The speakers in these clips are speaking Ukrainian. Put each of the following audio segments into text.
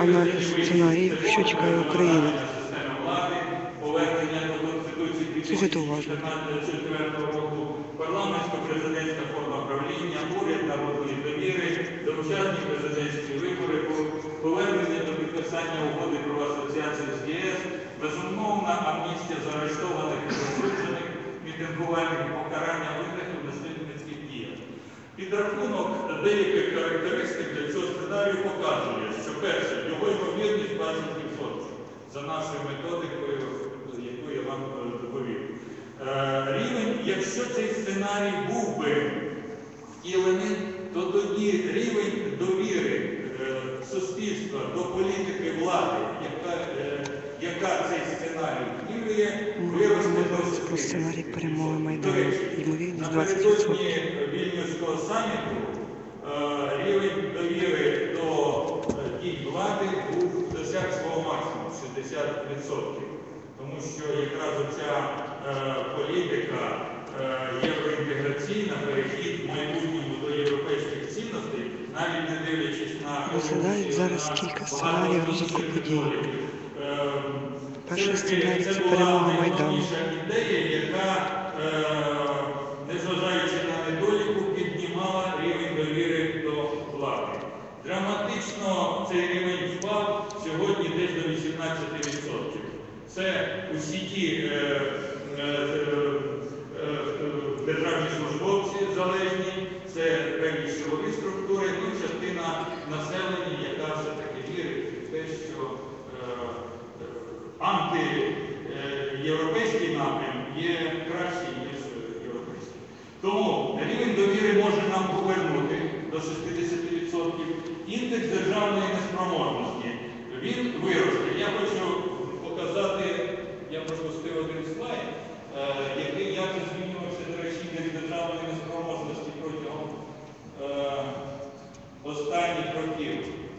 аналіз сценаріїв, що чекає Україна. Слухайте уважно. Парламентсько-президентська форма правління, уряд народної довіри, доучасні президентські вибори, повернення до підписання угоди про асоціацію з ЄС, безумовна амністія заарештованих і засуджених, мітингувальних покарання винних у насильницьких діях. Підрахунок деяких характеристик для цього сценарію показує, що перше, його ймовірність 20% за нашою методикою, яку я вам доповів. Рівень, якщо цей сценарій був би втілений, то тоді рівень довіри суспільства до політики влади, яка цей сценарій втілює, виросте до сценарій перемоги Майдану. Ймовірність 20%. Напередодні Вільнюського саміту рівень довіри до дій влади досяг свого максимуму 60%. Тому що якраз оця політика євроінтеграційна, перехід в майбутньому до європейських цінностей, навіть не дивлячись на розглядають зараз кілька сценаріїв розвитку подій. Перший сценарій – це перемога Майдану. Ідея, яка, незважаючи на недоліку, піднімала рівень довіри до влади. Драматично цей рівень впав сьогодні десь до 18%. Це усі ті державні службовці залежні, це певні силові структури, ну і частина населення, яка все-таки вірить в те, що антиєвропейський напрям є кращий, ніж європейський. Тому рівень довіри може нам повернути до 60%. Індекс державної неспроможності, він виросте. Я хочу показати, я пропустив один слайд, який як змінювався, до речі, індекс державної неспроможності протягом останніх років.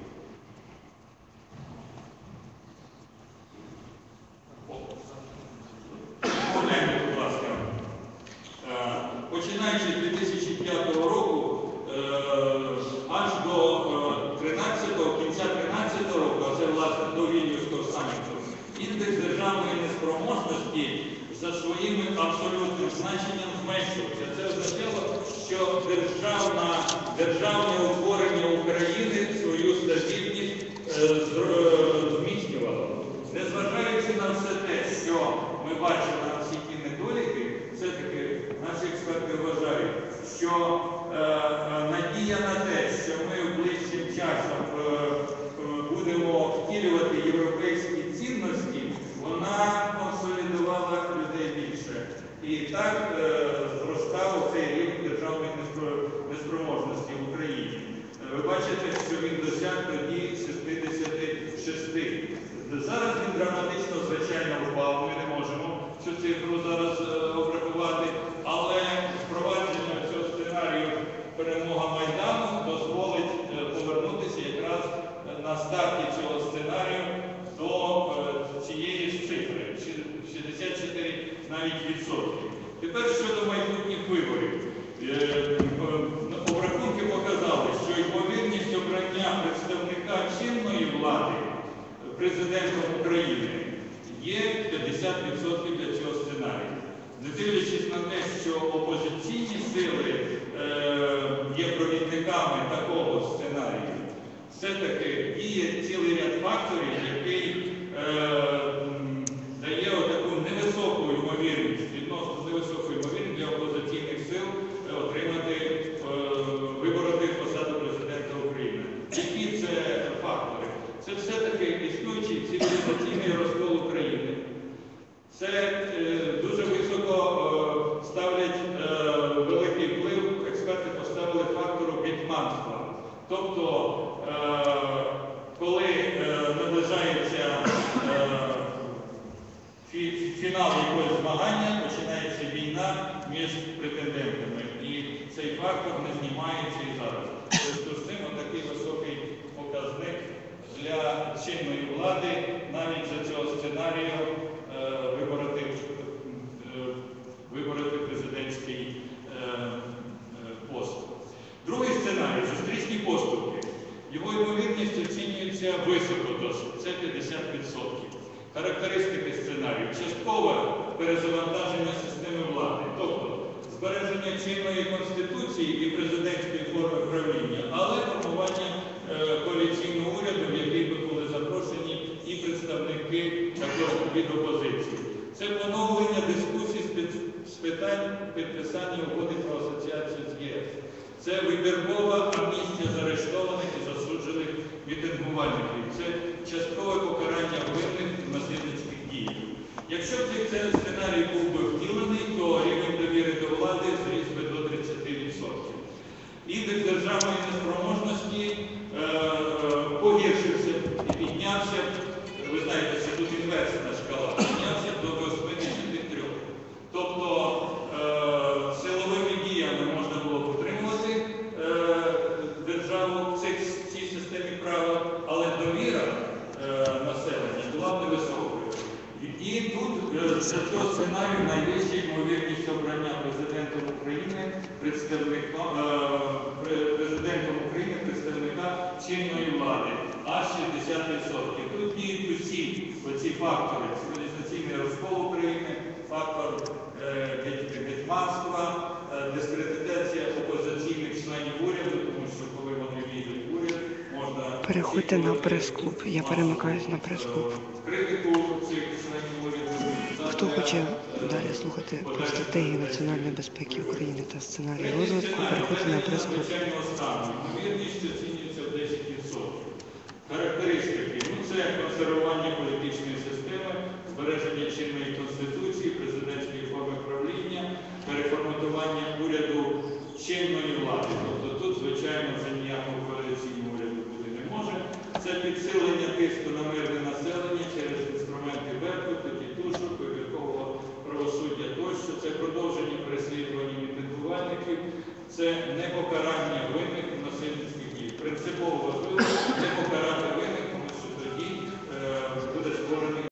Погляньте, будь ласка. Починаючи з 2005 року, аж до кінця 2013 року, а це, власне, до Вільнюського саміту, індекс державної неспроможності за своїм абсолютним значенням зменшувався. Це означало, що державне утворення України свою стабільність зміцнювало. Незважаючи на все те, що ми бачимо на всі ті недоліки, все-таки наші експерти вважають, що надія на те, що ми ближчим часом будемо втілювати європейські цінності, вона консолідувала людей більше. І так зростав цей рівень державної неспроможності в Україні. Ви бачите, що він досяг тоді 66. Зараз він драматично, звичайно, впав. Ми не можемо цю цифру зараз обрахувати, але впровадження цього сценарію перемога Майдану дозволить повернутися якраз на старті цього сценарію до цієї ж цифри, 64 навіть відсотки. Тепер щодо майбутніх виборів. Обрахунки показали, що ймовірність обрання представника чинної влади президентом України є 50% для цього сценарію. Не дивлячись на те, що опозиційні сили є провідниками такого сценарію, все-таки діє цілий ряд факторів, який дає таку невисоку ймовірність, відносно невисоку ймовірність для опозиційних сил вибороти посаду президента України. Які це фактори? Це все-таки існуючий цивілізаційний розкол України. Це дуже високо ставлять великий вплив, експерти поставили фактору гетьманства. Тобто, коли наближається фінал якогось змагання, починається війна між претендентами. І цей фактор не знімається і зараз. Тобто з цим такий високий показник для чинної влади, навіть за цього сценарію вибороти президентський пост. Другий сценарій – зустрічні поступки. Його ймовірність оцінюється оцінюється високо досить, це 50%. Характеристики сценарію. Часткове перезавантаження системи влади, тобто збереження чинної Конституції і президентської форми правління, але формування коаліційного уряду, в який би були запрошені і представники від опозиції. Це поновлення дискусій з питань підписання угоди про асоціацію з ЄС. Це вибіркова амністія заарештованих і засуджених мітингувальників. Це часткове покарання винних в насильницьких діях. Якщо б цей сценарій був би втілений, то рівень довіри до влади зріс би до 30%. Індекс державної неспроможності погіршився і піднявся, ви знаєте, що тут інверсна шкала, піднявся до 83. Тобто силовими діями можна було підтримувати державу в цій системі права, але довіра населення була невисокою. І тут за цього сценарію найвища ймовірність обрання президентом України представника чинної влади, аж 60%. Тут діють усі оці фактори: цивілізаційний розкол України, фактор гетьманства, дискредитація опозиційних членів уряду, тому що коли вони війдуть в уряд, можна... Переходьте на прес-клуб. Я перемикаюсь на прес-клуб. Критику цих членів уряду. Хто хоче далі слухати про стратегію національної безпеки України та сценарій розвитку, переходьте на прес-клуб. Ймовірність оцінюється в 10%. Характеристики. Це консервування політичної системи, збереження чинної Конституції, президентської форми правління, переформатування уряду чинної влади. Тобто тут, звичайно, вже ніякого коаліційного уряду бути не може. Це підсилення тиску на мирне населення через інструменти вето, тітушок, вибіркового правосуддя тощо. Це продовження переслідування мітингувальників, це непокарання винних у насильницьких дій. Принципово важливо